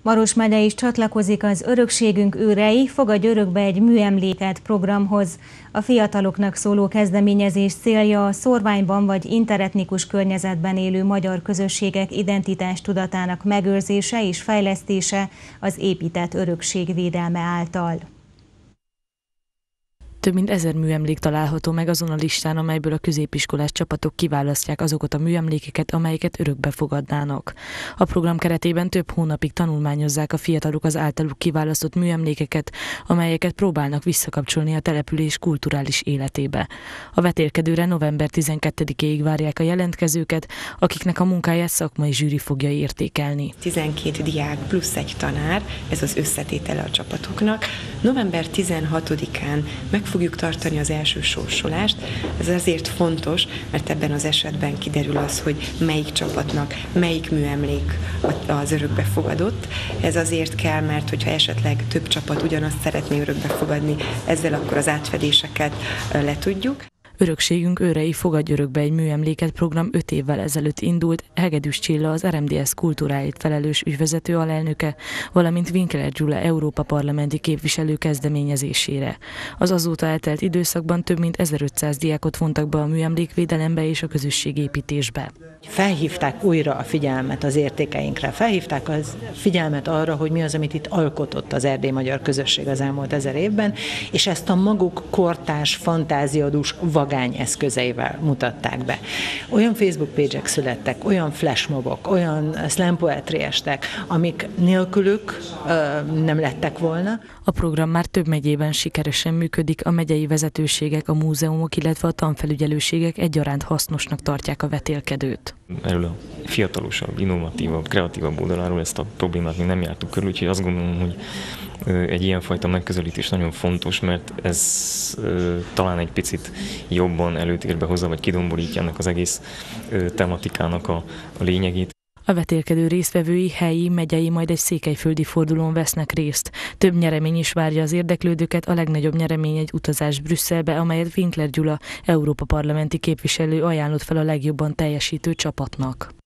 Maros megye is csatlakozik az Örökségünk őrei, fogadj örökbe egy műemléket programhoz. A fiataloknak szóló kezdeményezés célja a szórványban vagy interetnikus környezetben élő magyar közösségek identitástudatának megőrzése és fejlesztése az épített örökség védelme által. Több mint 1000 műemlék található meg azon a listán, amelyből a középiskolás csapatok kiválasztják azokat a műemlékeket, amelyeket örökbe fogadnának. A program keretében több hónapig tanulmányozzák a fiatalok az általuk kiválasztott műemlékeket, amelyeket próbálnak visszakapcsolni a település kulturális életébe. A vetélkedőre november 12-éig várják a jelentkezőket, akiknek a munkáját szakmai zsűri fogja értékelni. 12 diák plusz egy tanár, ez az összetétele a csapatoknak. November 16-án meg fogjuk tartani az első sorsolást. Ez azért fontos, mert ebben az esetben kiderül az, hogy melyik csapatnak melyik műemlék az örökbe fogadott. Ez azért kell, mert hogyha esetleg több csapat ugyanazt szeretné örökbe fogadni, ezzel akkor az átfedéseket letudjuk. Örökségünk őrei, fogadj örökbe egy műemléket program 5 évvel ezelőtt indult, Hegedűs Csilla, az RMDSZ kultúráért felelős ügyvezető alelnöke, valamint Winkler Gyula Európa parlamenti képviselő kezdeményezésére. Az azóta eltelt időszakban több mint 1500 diákot vontak be a műemlékvédelembe és a közösségépítésbe. Felhívták újra a figyelmet az értékeinkre, felhívták a figyelmet arra, hogy mi az, amit itt alkotott az erdély-magyar közösség az elmúlt 1000 évben, és ezt a maguk kortárs, fantáziadús, vagány eszközeivel mutatták be. Olyan Facebook page-ek születtek, olyan flashmobok, olyan slam poetry estek, amik nélkülük nem lettek volna. A program már több megyében sikeresen működik, a megyei vezetőségek, a múzeumok, illetve a tanfelügyelőségek egyaránt hasznosnak tartják a vetélkedőt. Erről a fiatalosabb, innovatívabb, kreatívabb oldaláról ezt a problémát még nem jártuk körül, úgyhogy azt gondolom, hogy egy ilyenfajta megközelítés nagyon fontos, mert ez talán egy picit jobban előtérbe hozza, vagy kidomborítja ennek az egész tematikának a lényegét. A vetélkedő résztvevői helyi, megyei, majd egy székelyföldi fordulón vesznek részt. Több nyeremény is várja az érdeklődőket, a legnagyobb nyeremény egy utazás Brüsszelbe, amelyet Winkler Gyula Európa parlamenti képviselő ajánlott fel a legjobban teljesítő csapatnak.